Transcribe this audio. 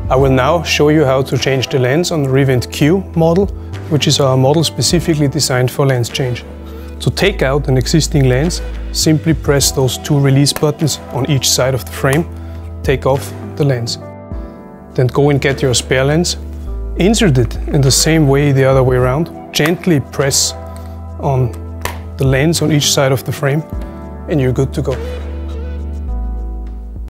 I will now show you how to change the lens on the Revent Q model, which is our model specifically designed for lens change. To take out an existing lens, simply press those two release buttons on each side of the frame, take off the lens. Then go and get your spare lens, insert it in the same way the other way around, gently press on the lens on each side of the frame, and you're good to go.